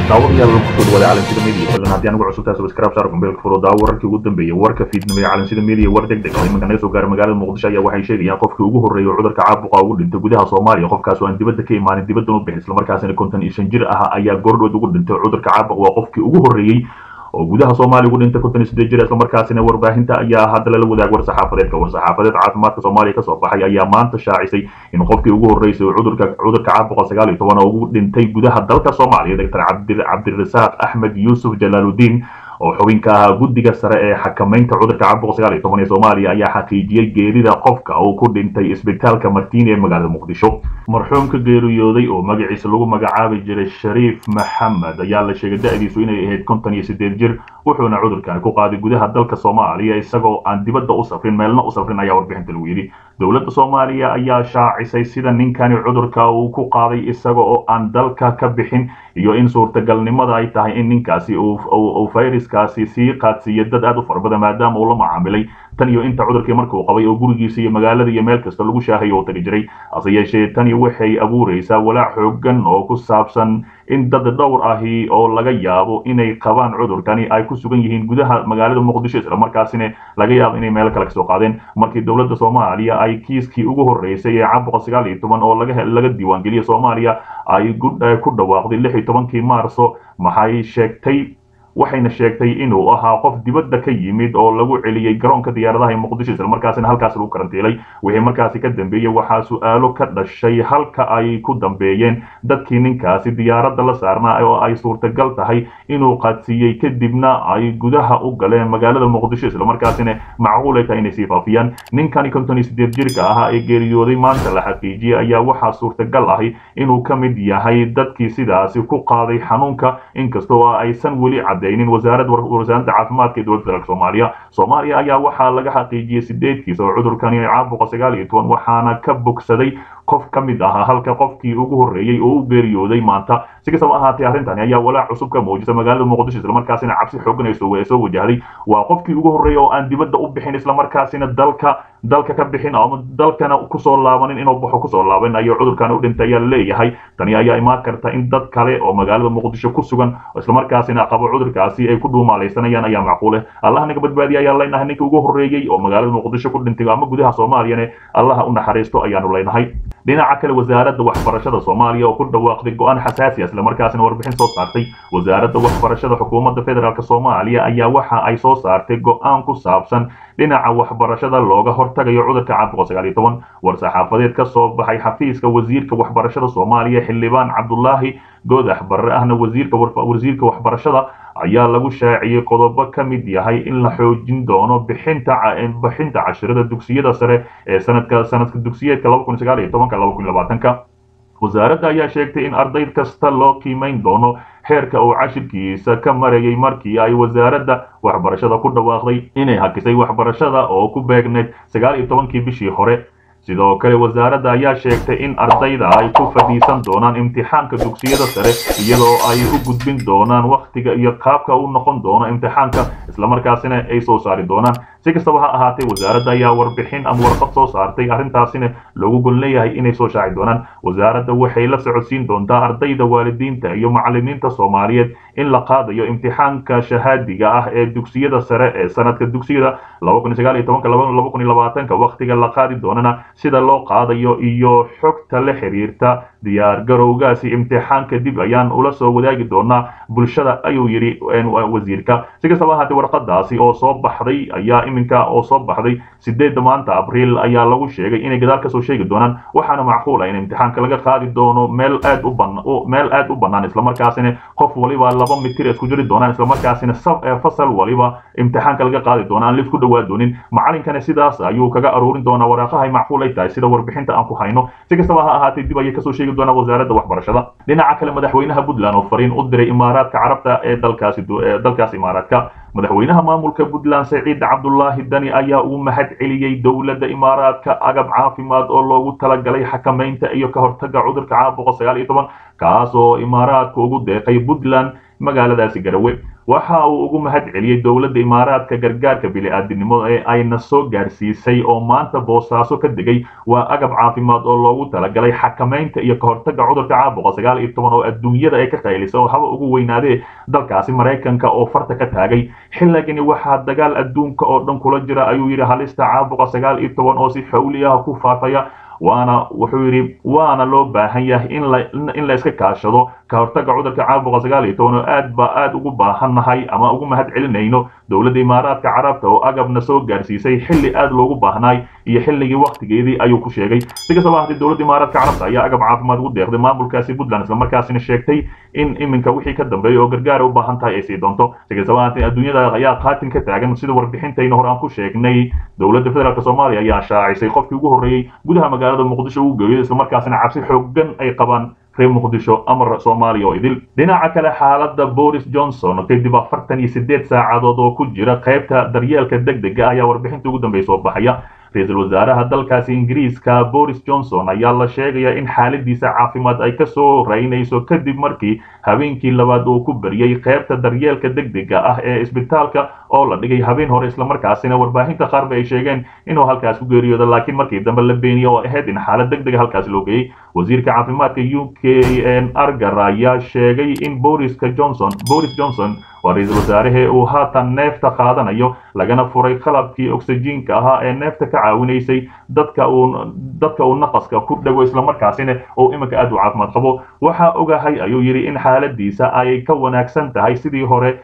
daawadayaal ku soo dhawaada calansida media fadlan haddii anigu cusub tahay subscribe saar kumbeelka furo daawo wararkii ugu dambeeyay warka fiidnimo ee calansida media war degdeg ah iminka naga soo gaaray magaalada muqdisho ayaa waxay sheegayaan qofkii ugu horreeyay cudurka caabuqa ugu dhintay gudaha Soomaaliya qofkaas oo aan dibadda ka imaanin dibadda u bixin isla markaasina 55 jir ah ayaa goordhood ugu dhintay cudurka caabuqa waa qofkii ugu horreeyay oo gudaha Soomaaliya ugu dhintay 58 jir isla markaasina warbaahinta ayaa hadda la wadaag war saxaafadeed caafimaadka Soomaaliya ka soo baxay ayaa maanta shaacisay in qofkii ugu horreeyay cudurka caabuqa 19 ugu dhintay gudaha dalka Soomaaliya Dr. Cabdirasaaq Axmed Yuusuf Jalaaluddin oo xubinka ah guddiga sare ee xakamaynta cudurka caabuqa 19 ee Soomaaliya ayaa xaqiijiyay geerida qofka uu ku dhintay isbitaalka Martiin ee magaalada Muqdisho marxuumka geeriyooday oo magaciisa lagu magacaabi jiray Shariif Maxamed ayaa la sheegay da'diisu inay ahayd 58 jir wuxuuna cudurkan ku qaaday gudaha dalka Soomaaliya isagoo aan dibadda u safrin meelna u safrin ayaa warbixinta lagu yiri dawladda Soomaaliya ayaa shaacisay sida ninkani cudurka uu ku qaaday isagoo aan dalka ka bixin iyo in suurtagalnimada ay tahay in ninkaasi uu fayraskaasi sii qaadsiiyo dad aad u fara badan maadaama uu la macaamilay tan iyo inta cudurkii markuu qabay oo gurigiisa iyo magaalada iyo meel kasta lagu shaahayo oo tagi jiray ase yeeshee tani waxay abuuraysaa walaac xooggan oo ku saabsan in dad dhowr ahi oo laga yaabo inay qabaan cudurkani ay ku sugan yihiin gudaha magaalada Muqdisho isla markaasina laga yaabo inay meel kale ka soo qaadeen markii dawladda Soomaaliya ay kiiskii ugu horreysay ee caabuqa 19 oo laga diiwaan geliyay Soomaaliya ay ku dhawaaqday 16 Maarso waxayna sheegtay inuu ahaa qof dibadda ka yimid oo lagu celiyay garoonka diyaaradaha ee Muqdisho isla markaasina halkaas lagu karantiilay wixii markaasi ka dambeeyay waxa su'aalo ka dhashay halka ay ku dambeeyeen dadkii ninkaasi diyaaradda la saarnaa oo ay suurtagal tahay inuu qaadsiiyay kadibna ay gudaha u galeen magaalada Muqdisho isla markaasina macquul ay tahay inay sii faafiyaan ninkani 58 jirka ah ee geeriyooday maanta la xaqiijiyay ayaa waxa suurtagal ah inuu ka mid yahay dadkii sidaasi ku qaaday xanuunka inkastoo aysan weli wasaaradda caafimaadka dowladda federaalka Soomaaliya ayaa waxaa laga xaqiijiyay 8 kiis oo cudurkani caabuqa 19 waxaana ka bogsaday qof ka mid ah halka qofkii ugu horreeyay oo u geeriyooday maanta si kastaba ahaatee arrintan ayaa walaac cusub ka muujisay magaalada Muqdisho isla markaasina cabsi xooggan ay soo wajahday waa qofkii ugu horreeyay oo aan dibadda u bixin isla markaasina dalka ka bixin ama dalkana ku soo laabanin inuu baxo ku soo laaban ayo cudurkan u dhintay ayaa leeyahay tani ayaa imaan karta in dad kale oo magaalada Muqdisho ku sugan isla markaasina qabo cudurkaasi ay ku dhuumaalaysanayaan ayaa macquul ah Allah naga badbaadiyo ayaa leenahay ninka ugu horreeyay oo magaalada Muqdisho ku dhintay ama gudaha Soomaaliya Allah u naxariisto ayaanu leenahay dhinaca kale wasaaradda waxbarashada Soomaaliya oo ku dhawaaqday go'aan xasaasi ah isla markaasina warbixin soo saartay wasaaradda waxbarashada xukuumadda federaalka Soomaaliya ayaa waxa ay soo saartay go'aan ku saabsan dhinaca waxbarashada looga hortagayo cudurka caabuqa 19 war saxaafadeed ka soo baxay xafiiska wasiirka waxbarashada Soomaaliya xildhibaan Cabdullaahi Goodax Barre ahna wasiirka waxbarashada ayaa lagu shaaciyay qodobo ka mid yahay in la xoojin doono bixinta casharada dugsiyada sare ee sanadka dugsiyeedka 2019-2020 wasaaradda ayaa sheegtay in arday kasta loo qiimeyn doono heerka uu cashirkiisa ka marayay markii ay wasaaradda waxbarashada ku dhawaaqday inay hakisay waxbarashada oo ku beegneyd 19 bishii hore sidoo kale wasaaradda ayaa sheegtay in ardayda ay ku fadhiisan doonaan imtixaanka dugsiyada sare iyadoo ay u gudbin doonaan waqtiga iyo qaabka uu noqon doono imtixaanka isla markaasina ay soo saari doonaan si kastaba ha ahaatee wasaaradda ayaa warbixin ama warqad soo saartay arrintaasina loogu gol leeyahay inay soo shaaci doonaan wasaaradda waxay la socodsiin doontaa ardayda waalidiinta iyo macallimiinta Soomaaliyeed in la qaadayo imtixaanka shahaadiga ah ee dugsiyada sare ee sanadka dugsiyada 2019-2020 waqtiga la qaadi doonana sida loo qaadayo iyo xogta la xiriirta diyaar garowgaasi imtixaanka dib ayaan ula soo wadaagi doonaa bulshada ayuu yiri wasiirka si kastaba ahaatee warqadaasi oo soo baxday ayaa iminka oo soo baxday 8 maanta Abriil ayaa lagu sheegay inay gadaal ka soo sheegi doonaan waxaana macquul ah in imtixaanka laga qaadi doono meel aad u bannaan isla markaasina qof waliba 2 mitir isku jiri doonaan isla markaasina fasal waliba imtixaanka laga qaadi doonaan lif ku dhawaad doonin macallinkana sidaas ayuu kaga aruurin doonaa waraaqaha ay macquul ay tahay sida warbixinta aan ku hayno si kastaba ha ahaatee dib ay ka soo sheegi doonaa wasaaradda waxbarashada dhinaca kale madaxweynaha Puntland oo fariin u diray Imaaraadka Carabta ee dalkaas Imaaraadka madaxweynaha maamulka Puntland Saciid Cabdullaahi Dani ayaa uu mahad celiyay dawladda Imaaraadka agab caafimaad oo loogu talagalay xakamaynta iyo ka hortagga cudurka caabuqa 19 kaas oo Imaaraadku ugu deeqay Puntland magaaladaasi Garowe waxa uu ugu mahad celiyay dowladda Imaaraadka gargaarka bini'aadanimo ee ayna soo gaarsiisay oo maanta Boosaaso ka degay waa agab caafimaad oo loogu talagalay xakameynta iyo ka hortagga cudurka caabuqa 19 oo adduunyada ay ka qaylisay oo haba ugu weynaadee dalkaasi Mareykanka oo farta ka taagay xilligani waxa dagaal adduunka oo dhan kula jira ayuu yiri halista caabuqa 19 oo si xawli ah ku faafaya wuxuu yiri waana loo baahan yahay in la iska kaashado ka hortagga cudurka caabuqa 19 oo aad ugu baahannahay ama ugu mahad celinayno dowladda Imaaraadka Carabta oo agabna soo gaarsiisay xilli aad loogu baahnay iyo xilligii waqtigeedii ayuu ku sheegay si kastaba haddii dowladda Imaaraadka Carabta ayaa agab caafimaad ugu deeqday maamulkaasi Puntland isla markaasina sheegtay in iminka wixii ka dambeeyay oo gargaar u baahan tahay ay sii doonto si kastaba haddii adduunyada ayaa qaatin ka taagan sida warbixintayna hore aan ku sheegnay dowladda federaalka Soomaaliya ayaa shaacisay qofkii ugu horeeyay gudaha magaalada Muqdisho uu geeyay isla markaasina cabsi xooggan ay qabaan reer Muqdisho amar Soomaaliya oo idil dhinaca kale xaaladda Boris Johnson kadib 48 saacadood oo ku jira qaybta daryeelka degdega ayaa warbixinta ugu dambeysay soo baxaya ra'iisul wasaaraha dalkaasi Ingiriiska Boris Johnson ayaa la sheegay in xaaladiisa caafimaad ay ka soo raynayso kadib markii habeenkii labaad uu ku bariyay qaybta daryeelka degdega ah ee isbitaalka oo la dhigay habeen hore isla markaasina warbaahinta qaar ay sheegeen inuu halkaas ku geeriyooday laakiin markii dambe la beeniyay oo ahayd in xaalad degdeg ah halkaas loo geeyay wasiirka caafimaadka UK Argar ayaa sheegay in Boris Johnson waa ra'iisul wasaaraha uu haatan neefta qaadanayo lagana furay qalabkii oxygen-ka ahaa ee neefta ka caawinaysay dadka uu naqaska ku dhago isla markaasina oo iminka aad u caafimaad qabo waxa ogahay ayuu yiri in xaaladiisa ay ka wanaagsan tahay sidii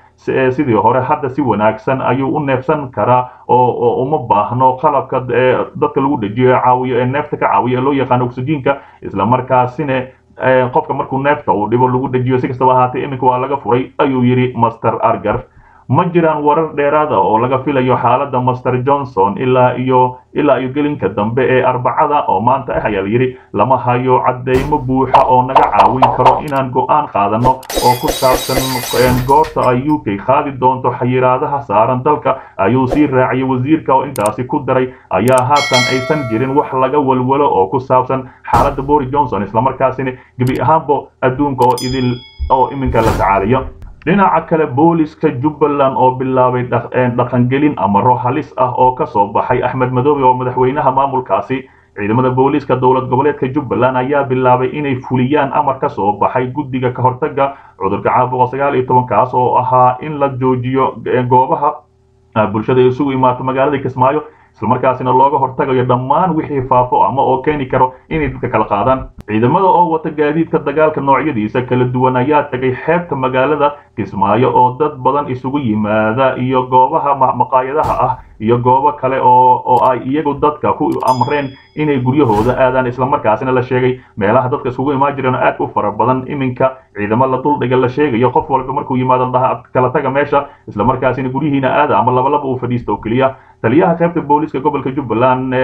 hore hadda si wanaagsan ayuu u neefsan karaa oo uma baahno qalabka dadka lagu dhajiyo caawiyo ee neefta ka caawiyo loo yaqaan oxygen-ka isla markaasina qofka markuu neefta uu dhibo lagu dhajiyo si kastaba haatee iminka waa laga furay ayuu yiri Master Argar ma jiraan warar dheeraad ah oo laga filayo xaaladda Master Johnson ilaa iyo gelinka dambe ee Arbacada oo maanta ah ayaa yiri lama hayo cadeymo buuxa oo naga caawin karo inaan go'aan qaadano oo ku saabsan goorta ay UK qaadi doonto xayiraadaha saaran dalka ayuu sii raaciyay wasiirka oo intaasi ku daray ayaa haatan aysan jirin wax laga walwalo oo ku saabsan xaaladda Boris Johnson isla markaasina gabi ahaanba adduunka oo idil oo iminka la tacaalayo dhinaca kale booliska Jubbaland oo bilaabay dhaqangelin amaro halis ah oo ka soo baxay Axmed Madoobe oo madaxweynaha maamulkaasi ciidamada booliska dowlad goboleedka Jubbaland ayaa bilaabay inay fuliyaan amar ka soo baxay guddiga ka hortagga cudurka caabuqa 19 kaas oo ahaa in la joojiyo goobaha bulshada isugu imaato magaalada Kismaayo isla markaasina looga hortagayo dhammaan wixii faafo ama oo keeni karo inay dadka kala qaadaan ciidamada oo wata gaadiidka dagaalka noocyadiisa kala duwan ayaa tagay xeebta magaalada Kismaayo oo dad badan isugu yimaada iyo goobaha maqaayadaha ah iyo goobo kale oo ay iyagu dadka ku amreen inay guryahooda aadaan isla markaasina la sheegay meelaha dadka isugu imaan jireen aad u fara badan iminka ciidamada la duldhiga la sheegayo qof walba markuu yimaado kala taga meesha isla markaasina guryihiina aada ama laba uu fadhiisto oo kaliya taliyaha qaybta booliska gobolka Jubbaland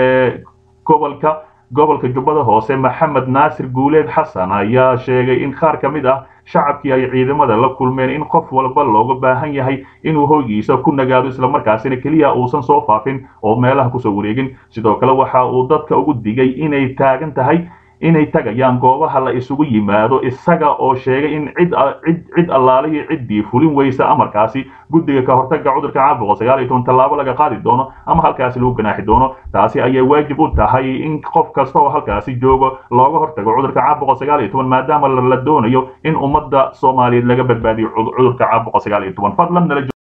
gobolka Jubbada Hoose Maxamed Naasir Guuleed Xasan ayaa sheegay in qaar ka mid ah shacabkii ay ciidamada la kulmeen in qof walba looga baahan yahay inuu hoygiisa ku nagaado isla markaasina kaliya uusan soo faafin oo meelaha ku soo wareegin sidoo kale waxa uu dadka ugu digay inay tagayaan goobaha la isugu yimaado isaga oo sheegay in cid allaalihi ciddii fulin weysa amarkaasi guddiga ka hortagga cudurka caabuqa 19 tallaabo laga qaadi doono ama halkaasi lagu ganaaxi doono taasi ayay waajib u tahay in qof kasta oo halkaasi joogo looga hortago cudurka caabuqa 19 maadaama la doonayo in ummadda Soomaaliyeed laga badbaadiyo cudurka caabuqa 19 fadlan